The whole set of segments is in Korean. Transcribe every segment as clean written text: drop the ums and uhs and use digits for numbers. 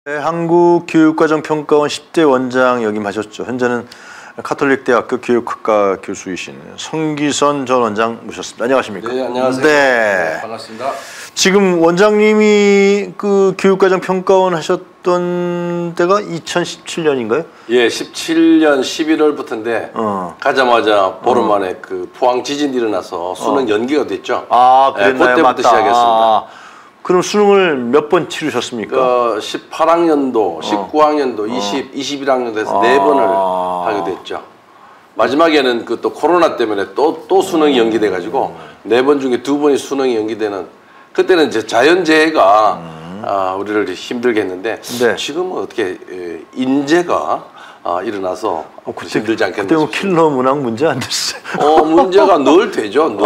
네, 한국교육과정평가원 10대 원장 역임하셨죠. 현재는 가톨릭대학교 교육학과 교수이신 성기선 전 원장 모셨습니다. 안녕하십니까? 네, 안녕하세요. 네. 반갑습니다. 지금 원장님이 그 교육과정평가원 하셨던 때가 2017년인가요? 예, 17년 11월부터인데 가자마자 보름 만에 그 포항 지진이 일어나서 수능 연기가 됐죠. 아, 그랬나요? 그때부터 맞다. 시작했습니다. 그럼 수능을 몇 번 치르셨습니까? 18학년도, 19학년도, 21학년도 해서 4번을 하게 됐죠. 마지막에는 그 또 코로나 때문에 또 수능이 연기돼가지고 4번 중에 2번이 수능이 연기되는, 그때는 이제 자연재해가 우리를 힘들게 했는데, 네. 지금은 어떻게 인재가 일어나서 힘들지 않겠나 그때 뭐 싶습니다. 킬러 문항 문제 안 됐어요? 문제가 늘 되죠. 늘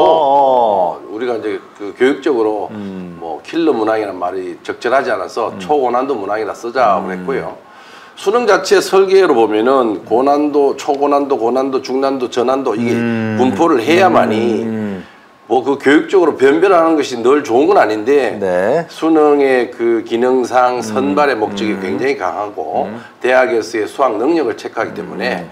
되고 우리가 이제 그 교육적으로 뭐 킬러 문항이라는 말이 적절하지 않아서 초고난도 문항이라 쓰자고 했고요. 수능 자체 설계로 보면은 고난도, 초고난도, 고난도, 중난도, 저난도 이게 분포를 해야만이 뭐 그 교육적으로 변별하는 것이 늘 좋은 건 아닌데, 네. 수능의 그 기능상 선발의 목적이 굉장히 강하고 대학에서의 수학 능력을 체크하기 때문에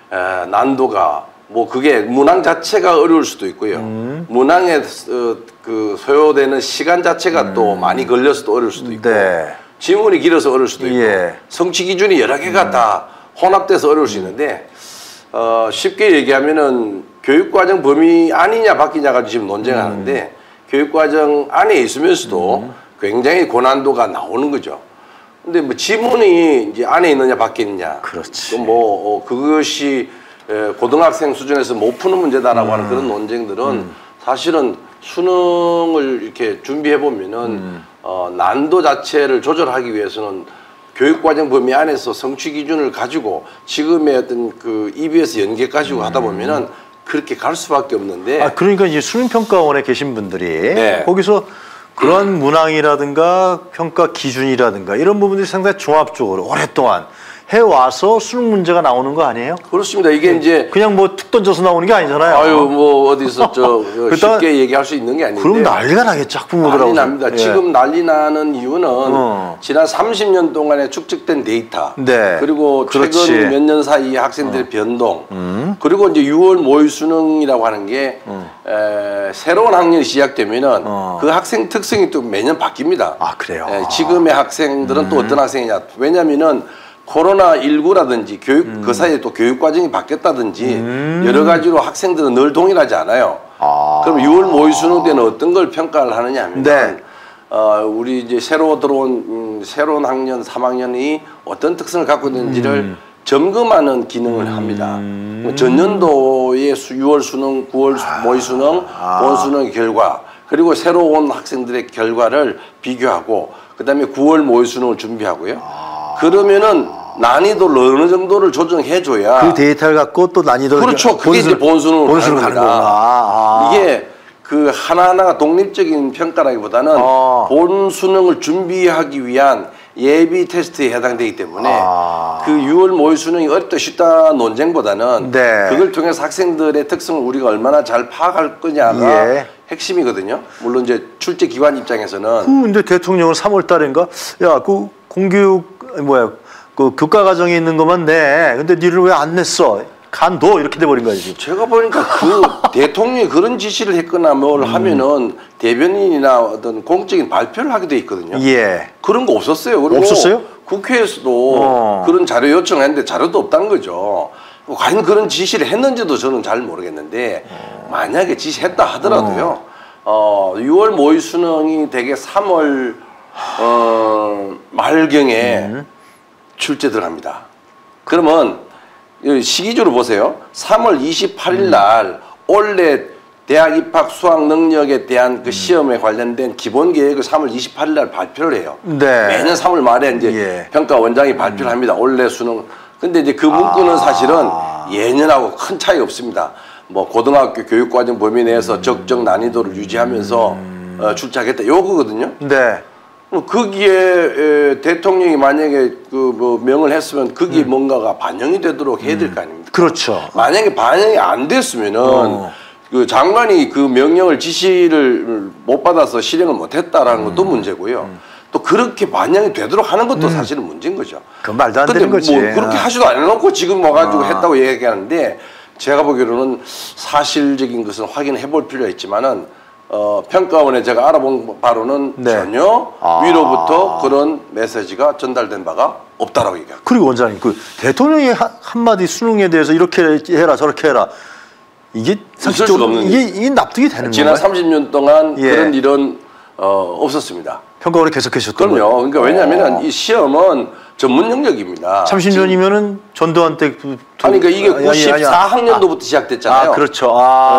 난도가 뭐 그게 문항 자체가 어려울 수도 있고요. 문항에 그 소요되는 시간 자체가 또 많이 걸려서도 어려울 수도 있고, 네. 지문이 길어서 어려울 수도 있고, 예. 성취 기준이 여러 개가 다 혼합돼서 어려울 수 있는데, 쉽게 얘기하면은 교육과정 범위 아니냐 바뀌냐가 지금 논쟁하는데, 교육과정 안에 있으면서도 굉장히 고난도가 나오는 거죠. 근데 뭐 지문이 이제 안에 있느냐 밖에 있느냐, 그렇지. 뭐 그것이 고등학생 수준에서 못 푸는 문제다라고 하는 그런 논쟁들은 사실은 수능을 이렇게 준비해 보면은 난도 자체를 조절하기 위해서는 교육과정 범위 안에서 성취 기준을 가지고 지금의 어떤 그 EBS 연계 가지고 하다 보면은 그렇게 갈 수밖에 없는데. 그러니까 이제 수능평가원에 계신 분들이 네. 거기서 그런 문항이라든가 평가 기준이라든가 이런 부분들이 상당히 종합적으로 오랫동안 해와서 수능 문제가 나오는 거 아니에요? 그렇습니다. 이게 이제 그냥 뭐 툭 던져서 나오는 게 아니잖아요. 아유 뭐 어디서 쉽게 얘기할 수 있는 게 아닌데. 그럼 난리가 나겠죠, 학부모들하고. 난리 납니다. 예. 지금 난리 나는 이유는 지난 30년 동안에 축적된 데이터, 네. 그리고 그렇지. 최근 몇 년 사이 학생들의 변동, 그리고 이제 6월 모의 수능이라고 하는 게 새로운 학년이 시작되면은 그 학생 특성이 또 매년 바뀝니다. 아, 그래요? 지금의 학생들은 또 어떤 학생이냐? 왜냐면은 코로나19라든지 그 사이에 또 교육과정이 바뀌었다든지 여러 가지로 학생들은 늘 동일하지 않아요. 그럼 6월 모의 수능 때는 어떤 걸 평가를 하느냐 하면, 네. 우리 이제 새로 들어온 새로운 학년 3학년이 어떤 특성을 갖고 있는지를 점검하는 기능을 합니다. 전년도의 6월 수능, 9월 모의 수능, 본 수능 결과, 그리고 새로 온 학생들의 결과를 비교하고, 그 다음에 9월 모의 수능을 준비하고요. 그러면은 난이도를 어느 정도를 조정해줘야 그 데이터를 갖고 또 난이도를. 그렇죠. 그게 이제 본수능으로 가는 가는 겁니다. 이게 그 하나하나가 독립적인 평가라기보다는 본 수능을 준비하기 위한 예비 테스트에 해당되기 때문에 그 6월 모의 수능이 어렵다 쉽다 논쟁보다는 네. 그걸 통해서 학생들의 특성을 우리가 얼마나 잘 파악할 거냐가 예. 핵심이거든요. 물론 이제 출제 기관 입장에서는 근데 대통령은 3월 달인가? 야, 그 공교육 그 교과 과정에 있는 것만 내. 근데 니를 왜 안 냈어? 간둬 이렇게 돼버린 거야 지금. 제가 보니까 그 대통령이 그런 지시를 했거나 뭘 하면은 대변인이나 어떤 공적인 발표를 하게 돼 있거든요. 예. 그런 거 없었어요. 그리고 없었어요? 국회에서도 그런 자료 요청했는데 자료도 없다는 거죠. 과연 그런 지시를 했는지도 저는 잘 모르겠는데 만약에 지시했다 하더라도요. 6월 모의 수능이 대개 3월 말경에 출제 들어갑니다. 그러면 시기적으로 보세요. 3월 28일 날 올해 대학 입학 수학 능력에 대한 그 시험에 관련된 기본 계획을 3월 28일 날 발표를 해요. 네. 매년 3월 말에 이제 평가 원장이 발표를 합니다. 올해 수능. 근데 이제 그 문구는 사실은 예년하고 큰 차이 없습니다. 뭐 고등학교 교육과정 범위 내에서 적정 난이도를 유지하면서 출제하겠다 요거거든요. 네. 거기에 대통령이 만약에 그 뭐 명을 했으면 거기에 뭔가가 반영이 되도록 해야 될 거 아닙니까? 그렇죠. 만약에 반영이 안 됐으면은 그 장관이 그 명령을 지시를 못 받아서 실행을 못 했다라는 것도 문제고요. 또 그렇게 반영이 되도록 하는 것도 사실은 문제인 거죠. 그건 말도 안 근데 되는 거지. 뭐 그렇게 하지도 않아놓고 지금 와가지고 했다고 얘기하는데 제가 보기로는 사실적인 것은 확인해 볼 필요가 있지만은 평가원에 제가 알아본 바로는 네. 전혀 위로부터 그런 메시지가 전달된 바가 없다라고 얘기합니다. 그리고 원장님 그 대통령이 한마디 수능에 대해서 이렇게 해라 저렇게 해라 이게 상식적으로 이게 납득이 되는 지난 건가요? 30년 동안 예. 그런 일은 없었습니다. 평가원에 계속하셨던 거예요? 그럼요. 그러니까 왜냐하면 이 시험은 전문 영역입니다. 30년이면은 전두환 때 아니 그러니까 이게 94학년도부터 시작됐잖아요. 그렇죠.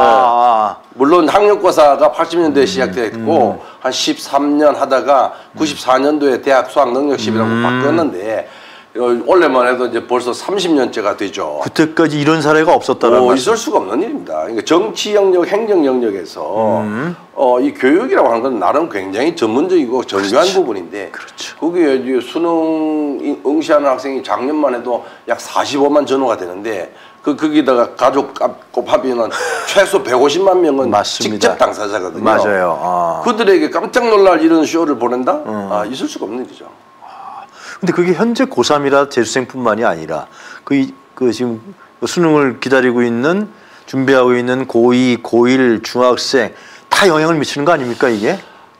물론 학력고사가 80년대에 시작됐고 한 13년 하다가 94년도에 대학 수학 능력 시험이라고 바꿨는데 올해만 해도 이제 벌써 30년째가 되죠. 그때까지 이런 사례가 없었다는 말씀. 있을 수가 없는 일입니다. 그러니까 정치 영역, 행정 영역에서 이 교육이라고 하는 건 나름 굉장히 전문적이고 정교한 부분인데 거기에 이제 수능 응시하는 학생이 작년만 해도 약 45만 전후가 되는데 거기다가 가족 곱하면 최소 150만 명은 맞습니다. 직접 당사자거든요. 맞아요. 그들에게 깜짝 놀랄 이런 쇼를 보낸다? 있을 수가 없는 일이죠. 근데 그게 현재 고3이라 재수생뿐만이 아니라 그 지금 수능을 기다리고 있는 준비하고 있는 고2, 고1 중학생 다 영향을 미치는 거 아닙니까 이게?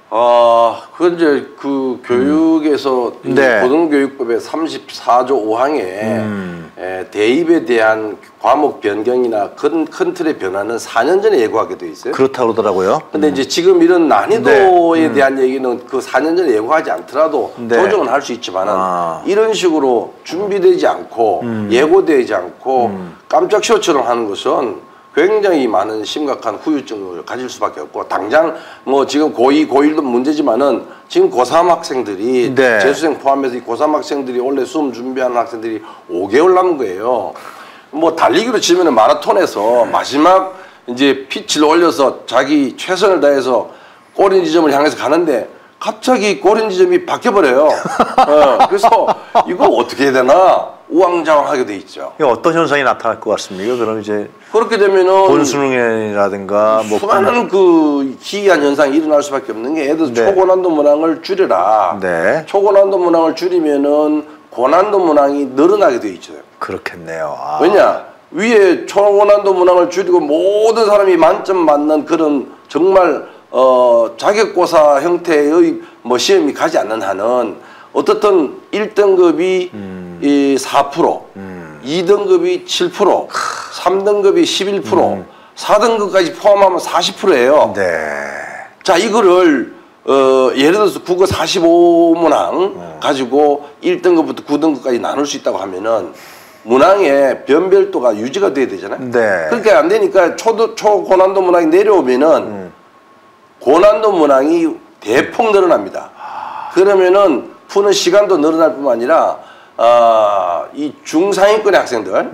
그건 이제 그 교육에서 네. 고등교육법의 34조 5항에 대입에 대한 과목 변경이나 큰 틀의 변화는 4년 전에 예고하게 돼 있어요. 그렇다고 그러더라고요. 근데 이제 지금 이런 난이도에 대한 얘기는 그 4년 전에 예고하지 않더라도 조정은 할 수 있지만은 이런 식으로 준비되지 않고 예고되지 않고 깜짝 쇼처럼 하는 것은 굉장히 많은 심각한 후유증을 가질 수밖에 없고 당장 뭐 지금 고2, 고1도 문제지만은 지금 고3 학생들이 재수생 포함해서 이 고3 학생들이 원래 수험 준비하는 학생들이 5개월 남은 거예요. 뭐 달리기로 치면은 마라톤에서 마지막 이제 피치를 올려서 자기 최선을 다해서 골인 지점을 향해서 가는데 갑자기 골인 지점이 바뀌어버려요. 그래서 이거 어떻게 해야 되나 우왕좌왕하게 돼 있죠. 어떤 현상이 나타날 것 같습니까? 그럼 이제 그렇게 되면은 본수능이라든가 뭐 수많은 그 기이한 현상이 일어날 수밖에 없는 게 예를 들어서 초고난도 문항을 줄여라. 초고난도 문항을 줄이면은 고난도 문항이 늘어나게 돼 있죠. 그렇겠네요. 왜냐 위에 초고난도 문항을 줄이고 모든 사람이 만점 맞는 그런 정말 자격고사 형태의 뭐 시험이 가지 않는 한은 어떻든 1등급이 4%, 2등급이 7%, 3등급이 11%, 4등급까지 포함하면 40%예요. 자, 이거를 예를 들어서 국어 45문항 가지고 1등급부터 9등급까지 나눌 수 있다고 하면은 문항의 변별도가 유지가 돼야 되잖아요. 그렇게 안 되니까 초고난도 문항이 내려오면은 고난도 문항이 대폭 늘어납니다. 그러면은 푸는 시간도 늘어날 뿐만 아니라 이 중상위권의 학생들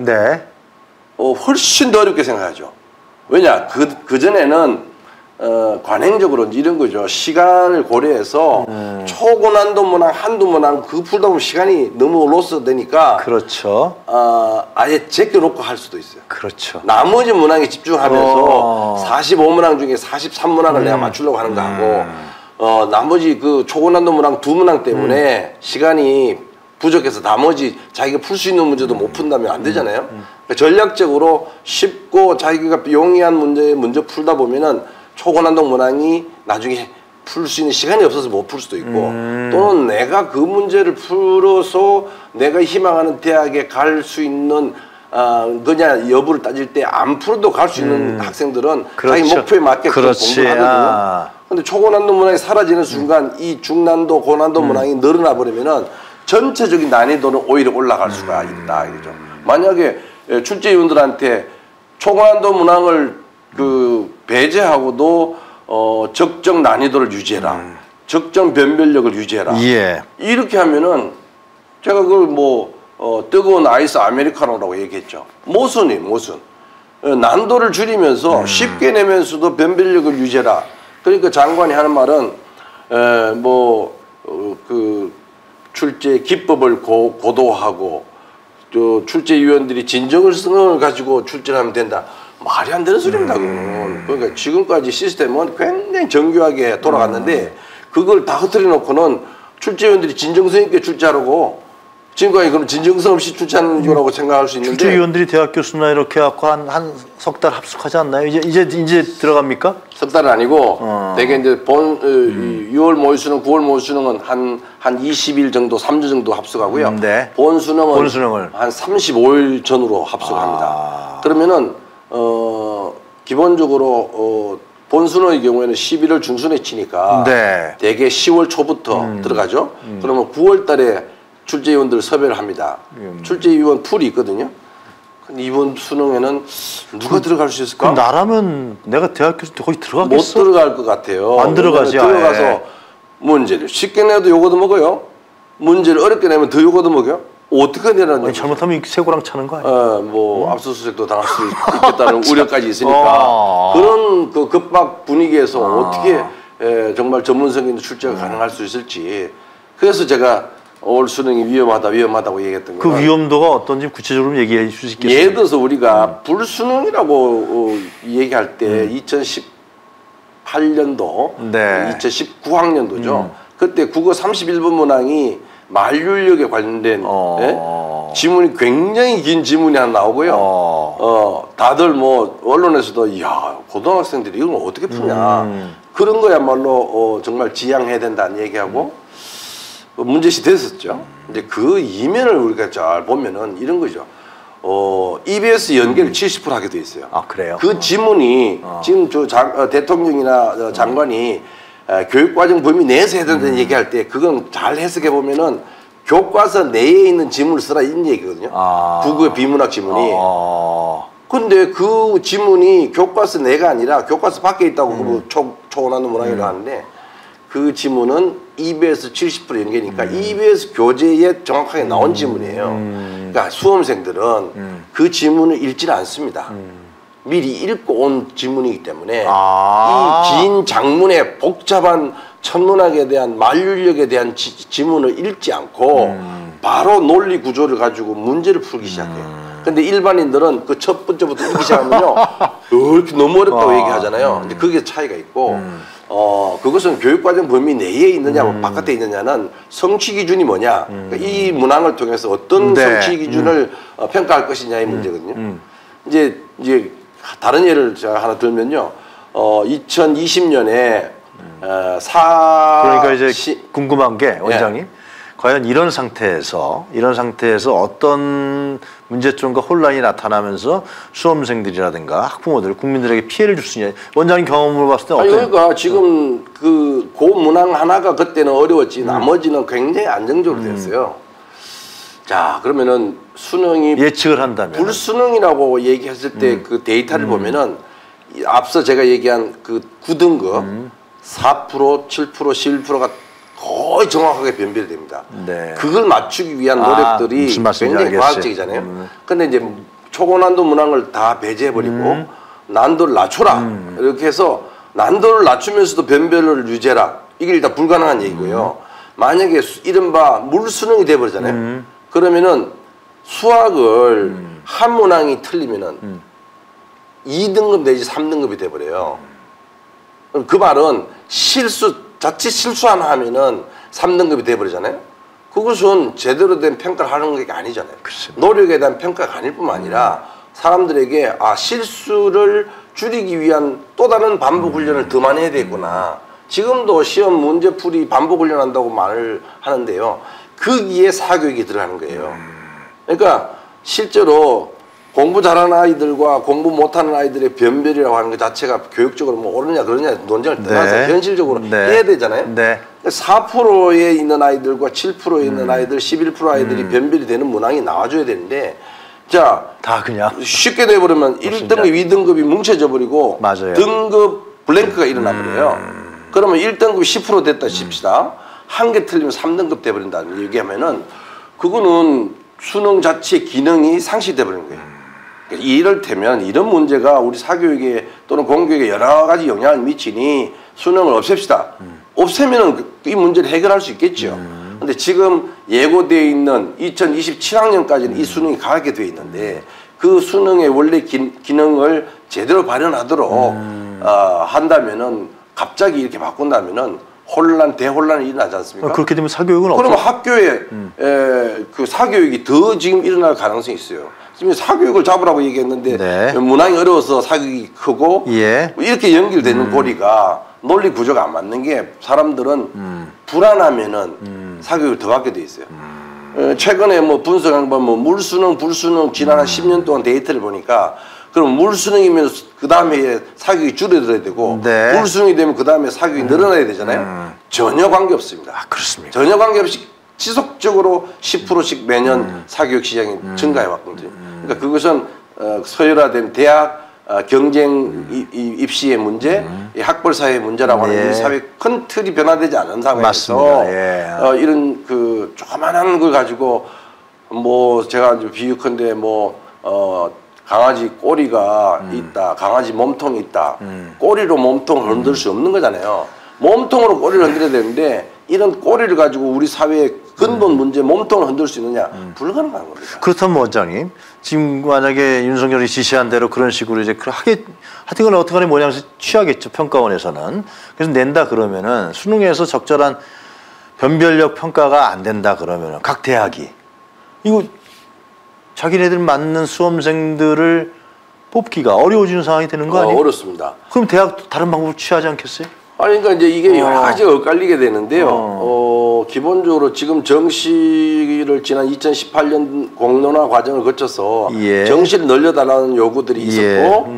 훨씬 더 어렵게 생각하죠. 왜냐 그전에는 관행적으로 이런 거죠. 시간을 고려해서 초고난도 문항 한두 문항 그 풀다 보면 시간이 너무 로스 되니까 아예 제껴놓고 할 수도 있어요. 나머지 문항에 집중하면서 45문항 중에 43문항을 내가 맞추려고 하는 거 하고 나머지 그 초고난도 문항 2문항 때문에 시간이 부족해서 나머지 자기가 풀 수 있는 문제도 못 푼다면 안 되잖아요. 그러니까 전략적으로 쉽고 자기가 용이한 문제 먼저 풀다 보면은 초고난도 문항이 나중에 풀 수 있는 시간이 없어서 못 풀 수도 있고 또는 내가 그 문제를 풀어서 내가 희망하는 대학에 갈 수 있는 그냥 여부를 따질 때 안 풀어도 갈 수 있는 학생들은 자기 목표에 맞게 공부를 하거든요. 근데 초고난도 문항이 사라지는 순간 이 중난도 고난도 문항이 늘어나 버리면은 전체적인 난이도는 오히려 올라갈 수가 있다 이거죠. 만약에 출제위원들한테 초고난도 문항을 배제하고도 적정 난이도를 유지해라. 적정 변별력을 유지해라. 이렇게 하면은 제가 그걸 뭐 뜨거운 아이스 아메리카노라고 얘기했죠. 모순이 모순. 난도를 줄이면서 쉽게 내면서도 변별력을 유지해라. 그러니까 장관이 하는 말은 출제 기법을 고도하고 또 출제위원들이 진정성을 가지고 출제하면 된다. 말이 안 되는 소리입니다. 그러니까 지금까지 시스템은 굉장히 정교하게 돌아갔는데 그걸 다 흐트려 놓고는 출제위원들이 진정성 있게 출제하라고. 지금까지 그럼 진정성 없이 출제하는 거라고 생각할 수 있는데. 출제위원들이 대학 교수나 이렇게 갖고 한 석 달 합숙하지 않나요? 이제 들어갑니까? 석 달은 아니고 대개 이제 6월 모의 수능, 9월 모의 수능은 한 20일 정도, 3주 정도 합숙하고요. 네. 본 수능을 한 35일 전으로 합숙합니다. 그러면은 기본적으로 본 수능의 경우에는 11월 중순에 치니까 네. 대개 10월 초부터 들어가죠. 그러면 9월 달에 출제위원들 섭외를 합니다. 출제위원 풀이 있거든요. 이번 수능에는 누가 들어갈 수 있을까? 나라면 내가 대학 교수 때 거기 들어가겠어? 못 들어갈 것 같아요. 안 들어가지. 들어가서 문제를 쉽게 내도 요거도 먹어요. 문제를 어렵게 내면 더 요거도 먹어요. 어떻게 내라는 아니, 잘못하면 쇠고랑 차는 거 아니야? 압수수색도 당할 수 있겠다는 우려까지 있으니까 그런 그 급박 분위기에서 어떻게 정말 전문성 있는 출제가 가능할 수 있을지. 그래서 제가 올 수능이 위험하다고 얘기했던 거예요. 그 위험도가 어떤지 구체적으로 얘기해 주실 수 있겠어요? 예를 들어서 우리가 불수능이라고 얘기할 때 2018년도, 네. 2019학년도죠. 그때 국어 31번 문항이 만류력에 관련된 지문이 굉장히 긴 지문이 하나 나오고요. 다들 뭐 언론에서도 야 고등학생들이 이걸 어떻게 푸냐 그런 거야말로 정말 지양해야 된다는 얘기하고 문제시 됐었죠. 이제 그 이면을 우리가 잘 보면은 이런 거죠. EBS 연계를 70% 하게 돼 있어요. 아 그래요? 그 지문이 지금 대통령이나 장관이 교육과정 범위 내에서 해야 된다는 얘기할 때 그건 잘 해석해 보면은 교과서 내에 있는 지문을 쓰라 이런 얘기거든요. 국어의 비문학 지문이. 근데 그 지문이 교과서 내가 아니라 교과서 밖에 있다고 그 초원하는 문항이라고 하는데 그 지문은 EBS 70% 연계니까 EBS 교재에 정확하게 나온 지문이에요. 그러니까 수험생들은 그 지문을 읽지는 않습니다. 미리 읽고 온 지문이기 때문에 이 긴 장문의 복잡한 천문학에 대한 만류력에 대한 지문을 읽지 않고 바로 논리 구조를 가지고 문제를 풀기 시작해요. 근데 일반인들은 그 첫 번째부터 읽기 시작하면요 이렇게 너무 어렵다고 얘기하잖아요. 근데 그게 차이가 있고 그것은 교육과정 범위 내에 있느냐 바깥에 있느냐는 성취 기준이 뭐냐 그러니까 이 문항을 통해서 어떤 성취 기준을 평가할 것이냐의 문제거든요. 이제 다른 예를 제가 하나 들면요 2020년에 그러니까 이제 궁금한 게 원장님 과연 이런 상태에서 어떤 문제점과 혼란이 나타나면서 수험생들이라든가 학부모들, 국민들에게 피해를 줄 수 있냐? 원장님 경험을 봤을 때 어때요? 그러니까 지금 그 문항 하나가 그때는 어려웠지 나머지는 굉장히 안정적으로 됐어요. 자 그러면은 수능이 예측을 한다면 불수능이라고 얘기했을 때 그 데이터를 보면은 앞서 제가 얘기한 그 9등급 4%, 7%, 11%가 거의 정확하게 변별이 됩니다. 네. 그걸 맞추기 위한 노력들이 굉장히 과학적이잖아요. 근데 이제 초고난도 문항을 다 배제해버리고 난도를 낮춰라. 이렇게 해서 난도를 낮추면서도 변별을 유지해라. 이게 일단 불가능한 얘기고요. 만약에 이른바 물수능이 돼버리잖아요. 그러면은 수학을 한 문항이 틀리면은 2등급 내지 3등급이 돼버려요. 그 말은 자칫 실수 하나 하면은 3등급이 돼버리잖아요. 그것은 제대로 된 평가를 하는 게 아니잖아요. 그렇습니다. 노력에 대한 평가가 아닐 뿐만 아니라 사람들에게 실수를 줄이기 위한 또 다른 반복 훈련을 더 많이 해야 되겠구나. 지금도 시험 문제풀이 반복 훈련한다고 말을 하는데요. 거기에 사교육이 들어가는 거예요. 그러니까 실제로 공부 잘하는 아이들과 공부 못하는 아이들의 변별이라고 하는 것 자체가 교육적으로 뭐 옳으냐 그러냐 논쟁을 떠나서 현실적으로 해야 되잖아요. 4%에 있는 아이들과 7%에 있는 아이들, 11% 아이들이 변별이 되는 문항이 나와줘야 되는데 자, 다 그냥 쉽게 돼버리면 1등급, 2등급이 뭉쳐져 버리고 맞아요. 등급 블랭크가 일어나 버려요. 그러면 1등급이 10% 됐다 칩시다. 한 개 틀리면 3등급 돼버린다는 얘기하면은 그거는 수능 자체의 기능이 상실돼 버리는 거예요. 이럴테면 이런 문제가 우리 사교육에 또는 공교육에 여러 가지 영향을 미치니 수능을 없앱시다. 없애면은 이 문제를 해결할 수 있겠죠. 근데 지금 예고되어 있는 2027학년까지는 이 수능이 가게 되어 있는데 그 수능의 원래 기능을 제대로 발현하도록 한다면은 갑자기 이렇게 바꾼다면은 대혼란이 일어나지 않습니까? 그렇게 되면 사교육은 그러면 학교에 그 사교육이 더 지금 일어날 가능성이 있어요. 지금 사교육을 잡으라고 얘기했는데 네. 문항이 어려워서 사교육이 크고 예. 이렇게 연결되는 고리가 논리 구조가 안 맞는 게 사람들은 불안하면은 사교육을 더 받게 돼 있어요. 최근에 뭐 분석한 거 뭐 물수능, 불수능 지난 한 10년 동안 데이터를 보니까 그럼 물수능이면 그 다음에 사교육이 줄어들어야 되고 네. 불수능이 되면 그 다음에 사교육이 늘어나야 되잖아요. 전혀 관계 없습니다. 아, 그렇습니까? 전혀 관계 없이 지속적으로 10%씩 매년 사교육 시장이 증가해 왔거든요. 그러니까 그것은 서열화된 대학 경쟁 입시의 문제, 이 학벌 사회의 문제라고 하는 네. 이 사회 큰 틀이 변화되지 않은 상황에서 맞습니다. 예. 이런 그 조그만한 걸 가지고 뭐 제가 이제 비유컨대 강아지 꼬리가 있다, 강아지 몸통이 있다. 꼬리로 몸통을 흔들 수 없는 거잖아요. 몸통으로 꼬리를 흔들어야 되는데 이런 꼬리를 가지고 우리 사회의 근본 문제 몸통을 흔들 수 있느냐 불가능한 겁니다. 그렇다면 원장님 지금 만약에 윤석열이 지시한 대로 그런 식으로 이제 하여튼 어떻게간에 모양새 취하겠죠 평가원에서는. 그래서 낸다 그러면은 수능에서 적절한 변별력 평가가 안 된다 그러면은 각 대학이 이거 자기네들 맞는 수험생들을 뽑기가 어려워지는 상황이 되는 거 아니에요? 어렵습니다. 그럼 대학도 다른 방법을 취하지 않겠어요? 아니, 그러니까 이제 이게 여러 가지가 엇갈리게 되는데요. 기본적으로 지금 정시를 지난 2018년 공론화 과정을 거쳐서 예. 정시를 늘려달라는 요구들이 있었고,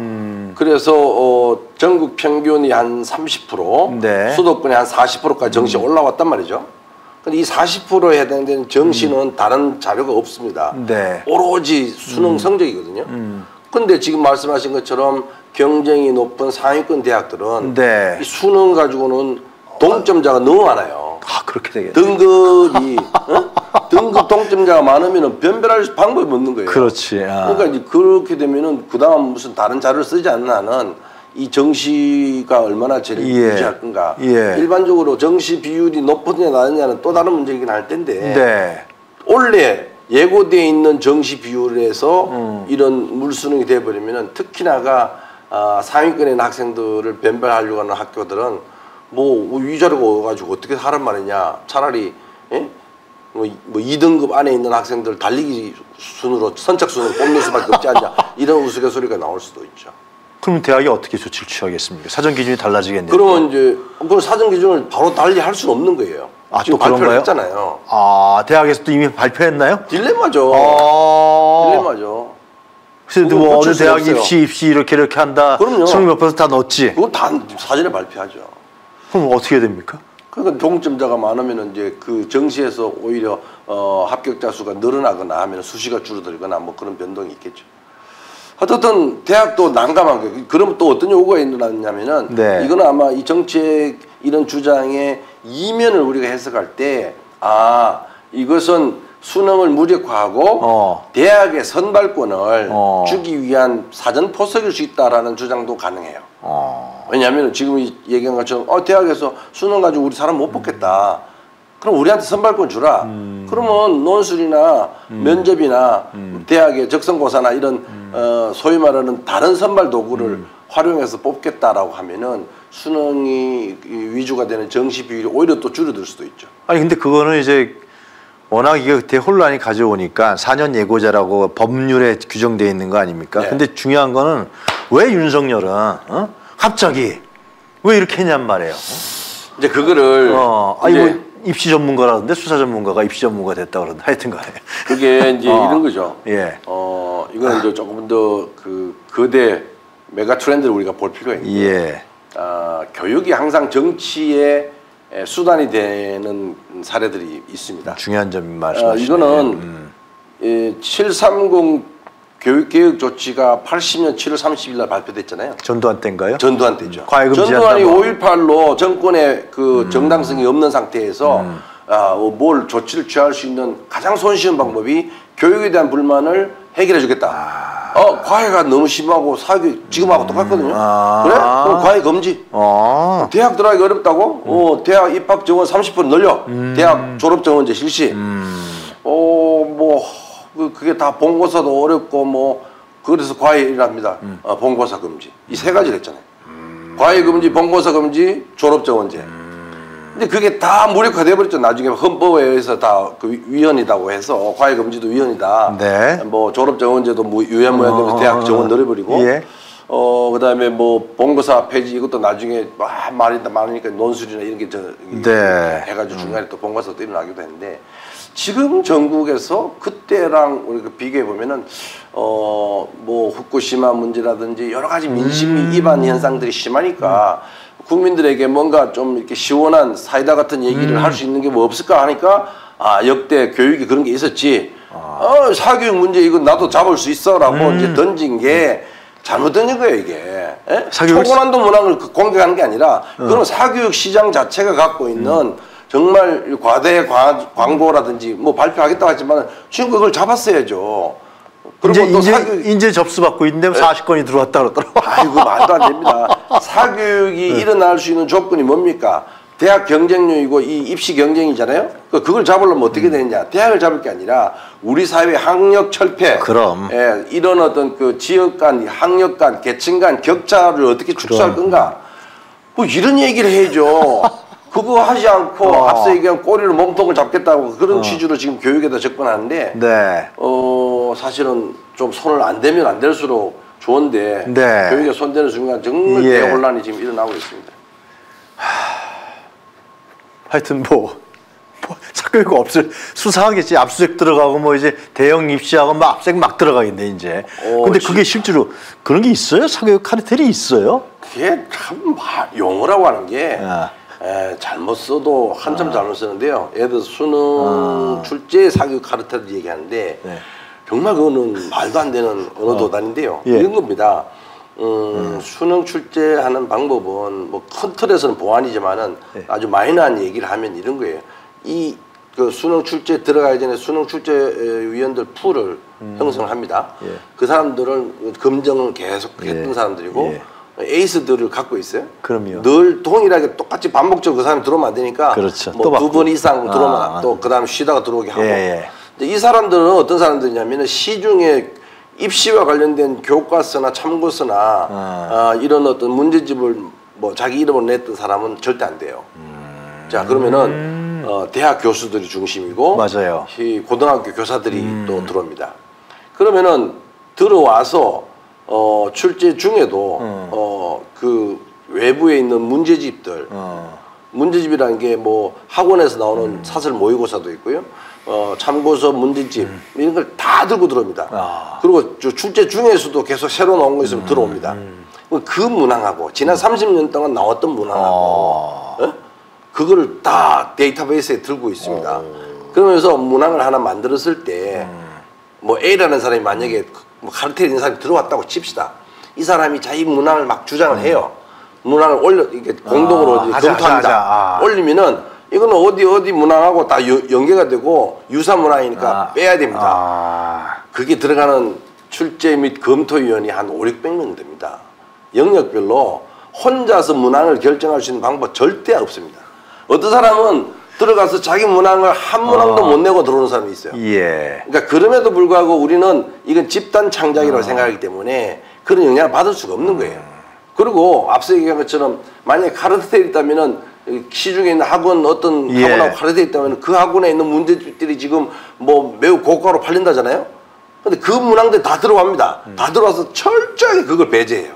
그래서 전국 평균이 한 30%, 네. 수도권이 한 40%까지 정시 올라왔단 말이죠. 근데 이 40%에 해당되는 정시는 다른 자료가 없습니다. 네. 오로지 수능 성적이거든요. 근데 지금 말씀하신 것처럼 경쟁이 높은 상위권 대학들은 네. 이 수능 가지고는 동점자가 너무 많아요. 아 그렇게 되겠네. 등급이 등급 동점자가 많으면 변별할 방법이 없는 거예요. 그렇지. 아. 그러니까 이제 그렇게 되면은 그 다음 무슨 다른 자료를 쓰지 않는 한은 이 정시가 얼마나 제를 유지할 건가. 예. 일반적으로 정시 비율이 높으냐 낮느냐는 또 다른 문제이긴 할 텐데 네. 원래 예고되어 있는 정시 비율에서 이런 물수능이 돼버리면은 특히나가 상위권에 있는 학생들을 변별하려고 하는 학교들은 뭐 위자료가 오가지고 어떻게 하란 말이냐. 차라리 뭐 2등급 안에 있는 학생들 달리기 순으로 선착순으로 뽑는 수밖에 없지 않냐. 이런 우스갯소리가 나올 수도 있죠. 그럼 대학이 어떻게 조치를 취하겠습니까? 사전 기준이 달라지겠네요. 그러면 이제 그 사전 기준을 바로 달리 할 수는 없는 거예요. 아, 지금 또 발표를 그런가요? 했잖아요. 아 대학에서도 이미 발표했나요? 딜레마죠. 딜레마죠. 그래도 뭐 어느 대학 입시 이렇게 한다. 그럼요. 수능 몇 퍼센트 다 넣었지. 그건 다 사전에 발표하죠. 그럼 어떻게 됩니까? 그러니까 동점자가 많으면 이제 그 정시에서 오히려 합격자 수가 늘어나거나 하면 수시가 줄어들거나 뭐 그런 변동이 있겠죠. 어쨌든 대학도 난감한 거예요. 그러면 또 어떤 요구가 일어났냐면은 네. 이거는 아마 이 정책 이런 주장의 이면을 우리가 해석할 때 이것은 수능을 무력화하고 대학의 선발권을 주기 위한 사전 포석일 수 있다라는 주장도 가능해요. 왜냐하면 지금 얘기한 것처럼 대학에서 수능 가지고 우리 사람 못 뽑겠다. 그럼 우리한테 선발권 주라. 그러면 논술이나 면접이나 대학의 적성고사나 이런 소위 말하는 다른 선발 도구를 활용해서 뽑겠다라고 하면은 수능이 위주가 되는 정시 비율이 오히려 또 줄어들 수도 있죠. 아니 근데 그거는 이제 워낙 이게 대혼란이 가져오니까 4년 예고자라고 법률에 규정되어 있는 거 아닙니까? 네. 근데 중요한 거는 왜 윤석열은 갑자기 왜 이렇게 했냔 말이에요. 이제 그거를 아니 뭐 입시 전문가라는데 수사 전문가가 입시 전문가 됐다 그러는데 하여튼간에 그게 이제 이런 거죠. 예. 이거는 이제 조금 더 그 거대 메가 트렌드를 우리가 볼 필요가 있는데 예. 교육이 항상 정치의 수단이 되는 사례들이 있습니다. 중요한 점 말씀하시네요. 이거는 730 교육개혁 조치가 80년 7월 30일 날 발표됐잖아요. 전두환 때인가요? 전두환 때죠. 과외금지한다고. 전두환이 5.18로 정권의 그 정당성이 없는 상태에서 뭘 조치를 취할 수 있는 가장 손쉬운 방법이 교육에 대한 불만을 해결해 주겠다. 과외가 너무 심하고 사교육 지금하고 똑같거든요. 그래? 그럼 과외 금지. 대학 들어가기 어렵다고? 대학 입학 정원 30% 늘려. 대학 졸업 정원제 실시. 그게 다 본고사도 어렵고 뭐 그래서 과외일합니다. 본고사 금지. 이 세 가지를 했잖아요. 과외 금지, 본고사 금지, 졸업 정원제. 근데 그게 다 무력화돼 버렸죠. 나중에 헌법에 의해서 다 그 위헌이라고 해서 과외 금지도 위헌이다. 네. 뭐 졸업 정원제도 유연무연되면서 대학 정원 늘어버리고. 예. 그다음에 뭐 본거사 폐지 이것도 나중에 말이 많으니까 논술이나 이런 게 네. 해가지고 중간에 또 본거사도 일어나기도 했는데 지금 전국에서 그때랑 우리가 비교해 보면은 뭐 후쿠시마 문제라든지 여러 가지 민심 위반 현상들이 심하니까 국민들에게 뭔가 좀 이렇게 시원한 사이다 같은 얘기를 할 수 있는 게 뭐 없을까 하니까 역대 교육이 그런 게 있었지. 사교육 문제 이거 나도 잡을 수 있어라고 이제 던진 게 잘못된 거예요 이게. 초고난도 문항을 공격하는 게 아니라 그런 사교육 시장 자체가 갖고 있는 정말 과대 광고라든지 뭐 발표하겠다고 했지만 지금 그걸 잡았어야죠. 이제 접수받고 있는데 40건이 들어왔다 그러더라고. 아이고 말도 안 됩니다. 사교육이 일어날 수 있는 조건이 뭡니까? 대학 경쟁률이고 이 입시 경쟁이잖아요. 그걸 잡으려면 어떻게 되느냐? 대학을 잡을 게 아니라 우리 사회의 학력 철폐, 그럼 이런 어떤 그 지역 간, 학력 간, 계층 간 격차를 어떻게 축소할 건가? 뭐 이런 얘기를 해야죠. 그거 하지 않고 앞서 얘기한 꼬리를 몸통을 잡겠다고 그런 취지로 지금 교육에다 접근하는데 네. 사실은 좀 손을 안 대면 안 될수록 좋은데 네. 교육에 손대는 순간 정말 대혼란이 지금 일어나고 있습니다. 하여튼 사교육 없을 수사하겠지. 압수수색 들어가고 뭐 이제 대형 입시하고 막 압수수색 막 들어가겠네 이제. 근데 그게 실제로 그런 게 있어요? 사교육 카르텔이 있어요? 그게 참 용어라고 하는 게 잘못 써도 한참 잘못 쓰는데요. 예를 들어 수능 출제 사교육 카르텔을 얘기하는데 정말 그거는 말도 안 되는 언어 도단인데요. 이런 겁니다. 수능 출제하는 방법은 뭐 큰 틀에서는 보완이지만은 아주 마이너한 얘기를 하면 이런 거예요. 그 수능 출제 들어가기 전에 수능 출제 위원들 풀을 형성합니다. 그 사람들은 검정을 계속 했던 사람들이고 에이스들을 갖고 있어요. 그럼요. 늘 동일하게 똑같이 반복적으로 그 사람이 들어오면 안 되니까 그렇죠. 뭐 2번 이상 들어오면 또 그 다음 쉬다가 들어오게 하고 이 사람들은 어떤 사람들이냐면 시중에 입시와 관련된 교과서나 참고서나 이런 어떤 문제집을 뭐 자기 이름을 냈던 사람은 절대 안 돼요. 자 그러면은 대학 교수들이 중심이고 맞아요. 고등학교 교사들이 또 들어옵니다. 그러면은 들어와서 출제 중에도 그 외부에 있는 문제집들 문제집이라는 게 뭐 학원에서 나오는 사설 모의고사도 있고요. 참고서 문제집 이런 걸 다 들고 들어옵니다. 그리고 출제 중에서도 계속 새로 나온 거 있으면 들어옵니다. 그 문항하고 지난 30년 동안 나왔던 문항하고 그거를 다 데이터베이스에 들고 있습니다. 그러면서 문항을 하나 만들었을 때 뭐 A라는 사람이 만약에 뭐 카르텔인 사람이 들어왔다고 칩시다. 이 사람이 자기 문항을 막 주장을 해요. 문항을 이렇게 공동으로 검토합니다. 올리면은 이거는 어디 문항하고 다 연계가 되고 유사 문항이니까 빼야 됩니다. 그게 들어가는 출제 및 검토위원이 한 500~600명 됩니다. 영역별로 혼자서 문항을 결정할 수 있는 방법 절대 없습니다. 어떤 사람은 들어가서 자기 문항을 한 문항도 못 내고 들어오는 사람이 있어요. 그러니까 그럼에도 불구하고 우리는 이건 집단 창작이라고 생각하기 때문에 그런 영향을 받을 수가 없는 거예요. 그리고 앞서 얘기한 것처럼 만약에 카르텔이 있다면은 시중에 있는 학원 어떤 학원하고 카르텔이 있다면 그 학원에 있는 문제집들이 지금 뭐 매우 고가로 팔린다잖아요. 근데 그 문항들이 다 들어갑니다. 다 들어와서 철저하게 그걸 배제해요.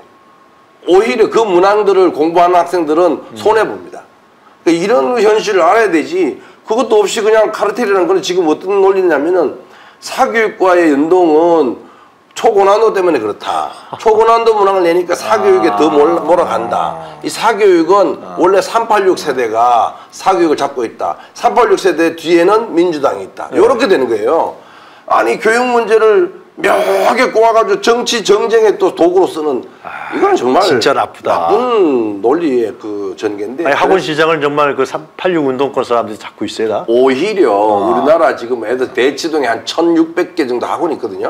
오히려 그 문항들을 공부하는 학생들은 손해봅니다. 그러니까 이런 현실을 알아야 되지. 그것도 없이 그냥 카르텔이라는 건 지금 어떤 논리냐면은 사교육과의 연동은 초고난도 때문에 그렇다. 초고난도 문항을 내니까 사교육에 더 몰아간다. 이 사교육은 원래 386 세대가 사교육을 잡고 있다. 386 세대 뒤에는 민주당이 있다. 이렇게 되는 거예요. 아니 교육 문제를 묘하게 꼬아가지고 정치 정쟁에 또 도구로 쓰는 이건 정말 진짜 나쁜 논리의 그 전개인데. 아니, 학원 시장을 정말 그 386 운동권 사람들이 잡고 있어요, 다? 오히려 우리나라 지금 애들 대치동에 한 1,600개 정도 학원이 있거든요.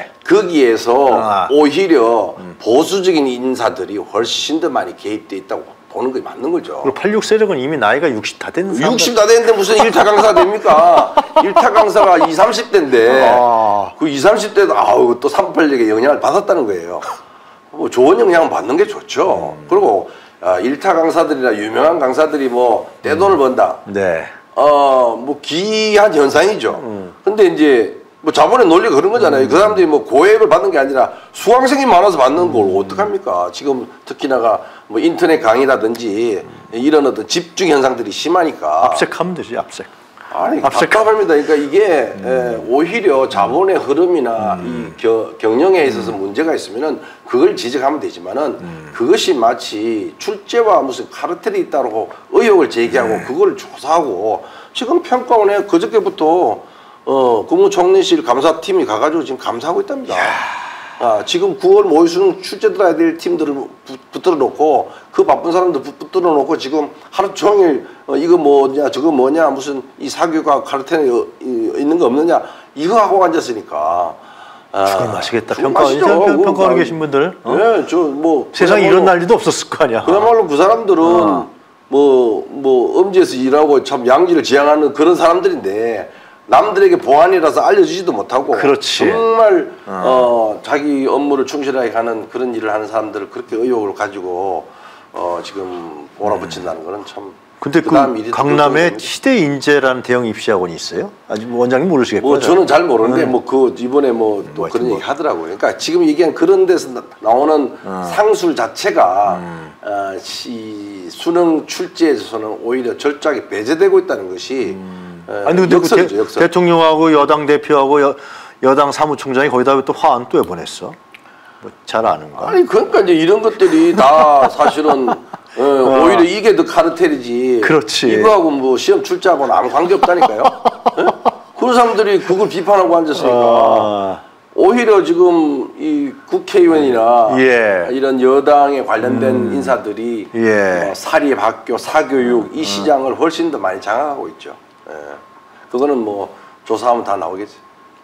거기에서 오히려 보수적인 인사들이 훨씬 더 많이 개입돼 있다고 보는 게 맞는 거죠. 그리고 86 세력은 이미 나이가 60 다 됐는 사람들. 60 다 됐는데 무슨 일타 강사 됩니까? 일타 강사가 20, 30대인데 그 20, 30대도 아우 또 386에 영향을 받았다는 거예요. 뭐 좋은 영향을 받는 게 좋죠. 그리고 일타 강사들이나 유명한 강사들이 뭐 떼돈을 번다. 네. 뭐 기이한 현상이죠. 근데 이제 뭐 자본의 논리가 그런 거잖아요. 그 사람들이 뭐 고액을 받는 게 아니라 수강생이 많아서 받는 걸 어떡합니까? 지금 특히나가 뭐 인터넷 강의라든지 이런 어떤 집중 현상들이 심하니까. 압색하면 되지, 압색. 아니, 답답합니다. 그러니까 이게 오히려 자본의 흐름이나 이 경영에 있어서 문제가 있으면은 그걸 지적하면 되지만은 그것이 마치 출제와 무슨 카르텔이 있다고 의혹을 제기하고 그걸 조사하고 지금 평가원에 그저께부터 국무총리실 감사팀이 가가지고 지금 감사하고 있답니다. 지금 9월 모의수능 출제 들어야 될 팀들을 붙들어 놓고 그 바쁜 사람들 붙들어 놓고 지금 하루 종일 이거 뭐냐 저거 뭐냐 무슨 이 사교가 카르텔에 있는 거 없느냐 이거 하고 앉았으니까 죽을 마시겠다. 평가원에 계신 분들. 네, 저 뭐 세상에 이런 난리도 없었을 거 아니야. 그야말로 그 사람들은 뭐 음지에서 일하고 참 양지를 지향하는 그런 사람들인데 남들에게 보안이라서 알려주지도 못하고 그렇지. 정말 자기 업무를 충실하게 하는 그런 일을 하는 사람들을 그렇게 의혹을 가지고 지금 몰아붙인다는 거는 참. 근데 그 강남에 시대 인재라는 대형 입시학원이 있어요? 아직 원장님 모르시겠고요. 뭐 저는 잘 모르는데 뭐 그 이번에 뭐 또 그런 얘기 하더라고요. 그러니까 지금 얘기한 그런 데서 나오는 상술 자체가 이 수능 출제에 있어서는 오히려 절저하게 배제되고 있다는 것이. 아니 근데 역설이죠, 역설. 대통령하고 여당 대표하고 여당 사무총장이 거기다 또 화환 또 왜 보냈어? 뭐 잘 아는가? 아니 그러니까 이제 이런 것들이 다 사실은 오히려 이게 더 카르텔이지. 그렇지. 이거하고 뭐 시험 출제하고는 아무 관계 없다니까요. 그런 사람들이 그걸 비판하고 앉았으니까 오히려 지금 이 국회의원이나 이런 여당에 관련된 인사들이 사립학교, 사교육 이 시장을 훨씬 더 많이 장악하고 있죠. 그거는 뭐 조사하면 다 나오겠지.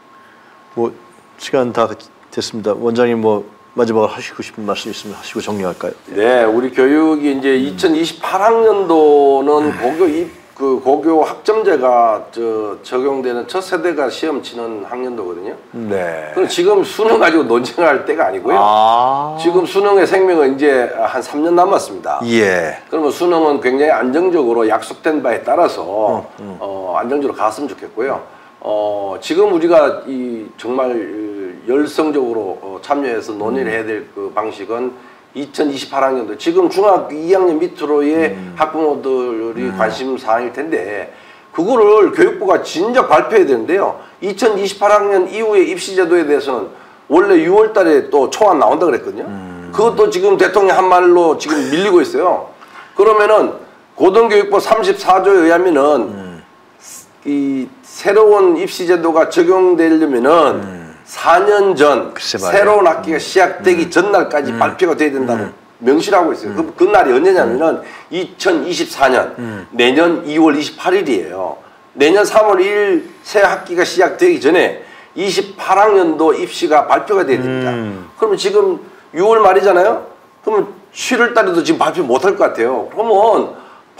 뭐 시간 다 됐습니다. 원장님 뭐 마지막으로 하시고 싶은 말씀 있으면 하시고 정리할까요? 네, 우리 교육이 이제 2028학년도는 고교 학점제가 적용되는 첫 세대가 시험 치는 학년도거든요. 네. 그럼 지금 수능 가지고 논쟁할 때가 아니고요. 지금 수능의 생명은 이제 한 3년 남았습니다. 그러면 수능은 굉장히 안정적으로 약속된 바에 따라서 안정적으로 갔으면 좋겠고요. 지금 우리가 정말 열성적으로 참여해서 논의를 해야 될 그 방식은 2028학년도 지금 중학교 2학년 밑으로의 학부모들이 관심사항일 텐데 그거를 교육부가 진작 발표해야 되는데요. 2028학년 이후의 입시제도에 대해서는 원래 6월 달에 또 초안 나온다 그랬거든요. 그것도 지금 대통령 한 말로 지금 밀리고 있어요. 그러면은 고등교육부 34조에 의하면은 이 새로운 입시제도가 적용되려면은 4년 전 새로운 학기가 시작되기 전날까지 발표가 돼야 된다고 명시하고 있어요. 그 날이 언제냐면은 2024년 내년 2월 28일이에요. 내년 3월 1일 새 학기가 시작되기 전에 28학년도 입시가 발표가 돼야 됩니다. 그러면 지금 6월 말이잖아요. 그러면 7월 달에도 지금 발표 못할 것 같아요. 그러면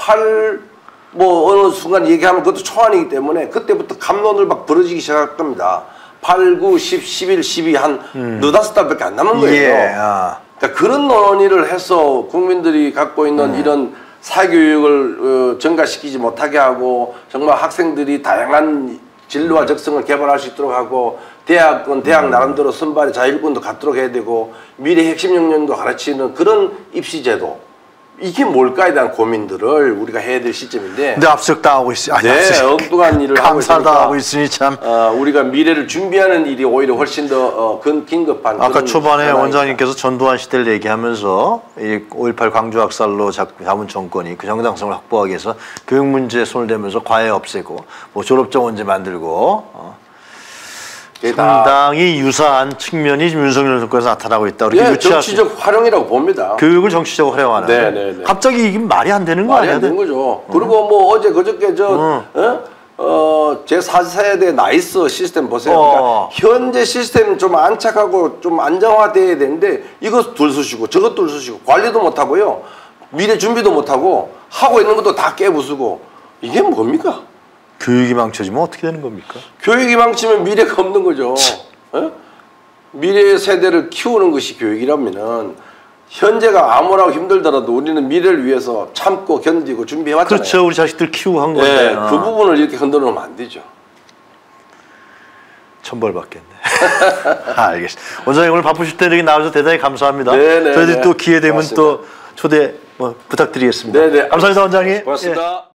뭐 어느 순간 얘기하면 그것도 초안이기 때문에 그때부터 갑론을 막 벌어지기 시작할 겁니다. 8, 9, 10, 11, 12 한 너다섯 달밖에 안 남은 거예요. 그러니까 그런 논의를 해서 국민들이 갖고 있는 이런 사교육을 증가시키지 못하게 하고 정말 학생들이 다양한 진로와 적성을 개발할 수 있도록 하고 대학은 대학 나름대로 선발의 자율권도 갖도록 해야 되고 미래 핵심 역량도 가르치는 그런 입시제도 이게 뭘까에 대한 고민들을 우리가 해야 될 시점인데 근데 압석당하고 있어요. 엉뚱한 일을 하고 있으니 참 우리가 미래를 준비하는 일이 오히려 훨씬 더 긴급한 아까 초반에 원장님께서 전두환 시대를 얘기하면서 이 5.18 광주학살로 잡은 정권이 그 정당성을 확보하기 위해서 교육 문제에 손을 대면서 과외 없애고 뭐 졸업정원제 만들고 상당히 유사한 측면이 윤석열 정권에서 나타나고 있다. 정치적 활용이라고 봅니다. 교육을 정치적으로 활용하는. 네네네. 갑자기 이게 말이 안 되는 거 아니야? 말이 안 되는 거죠. 그리고 뭐 어제 그저께 제4세대 나이스 시스템 보세요. 그러니까 현재 시스템 좀 안착하고 좀 안정화돼야 되는데 이것 둘 쓰시고 저것 둘 쓰시고 관리도 못하고요. 미래 준비도 못하고 하고 있는 것도 다 깨부수고 이게 뭡니까? 교육이 망쳐지면 어떻게 되는 겁니까? 교육이 망치면 미래가 없는 거죠. 미래 세대를 키우는 것이 교육이라면은 현재가 아무라고 힘들더라도 우리는 미래를 위해서 참고 견디고 준비해왔잖아요. 그렇죠. 우리 자식들 키우고 한 건데. 네, 그 부분을 이렇게 흔들어 놓으면 안 되죠. 천벌 받겠네. 알겠습니다. 원장님 오늘 바쁘실 때 이렇게 나와주셔서 대단히 감사합니다. 네네. 저희들이 또 기회 되면 고맙습니다. 또 초대 부탁드리겠습니다. 네네. 감사합니다, 원장님. 고맙습니다. 예.